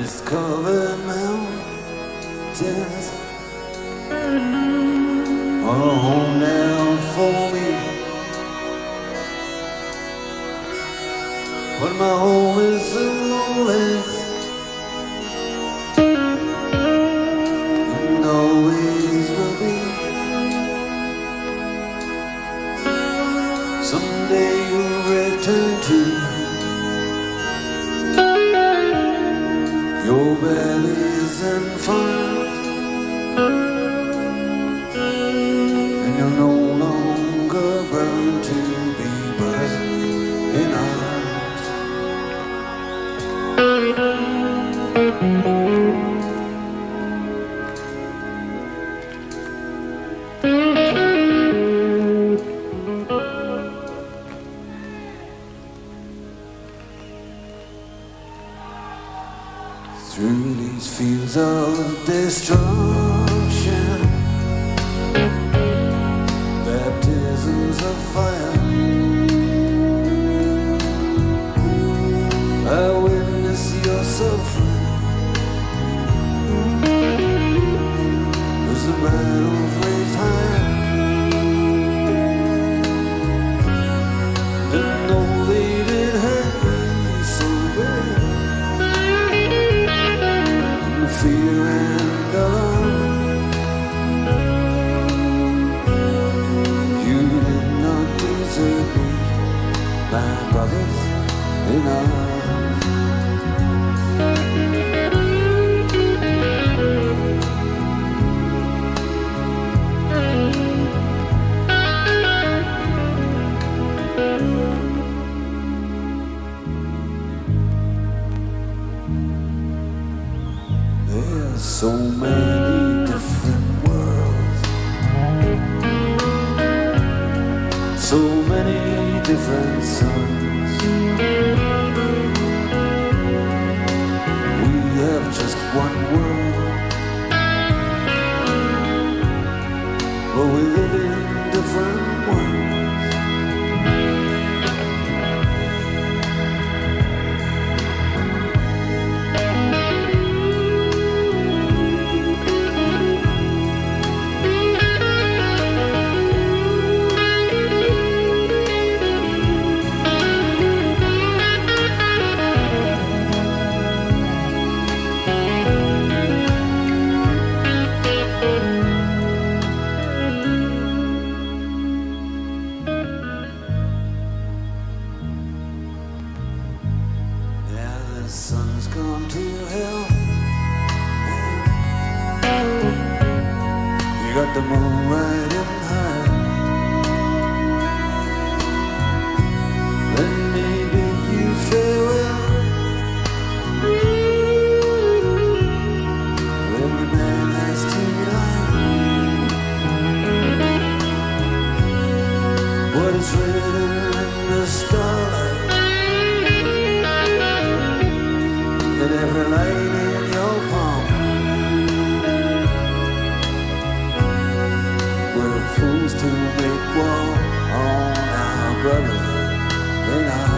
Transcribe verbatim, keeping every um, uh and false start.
mist-covered mountains are a home now for me. But my home is the lowlands, and always will be. Someday you'll return to your valleys and farms, and you'll no longer burn to be brothers in arms. Through these fields of destruction, baptisms of fire, I witness your suffering as the battle flames high, and though they did hurt me so bad, fear and alarm, you did not desert me, my brothers in arms. There's so many different worlds, so many different suns. We have just one world, but we live in different worlds. The sun's gone to hell, you got the moon riding high. Let me bid you farewell. Every man has to die. What is written in the starlight, and every light in your palm, we're fools to make war on our brothers in arms.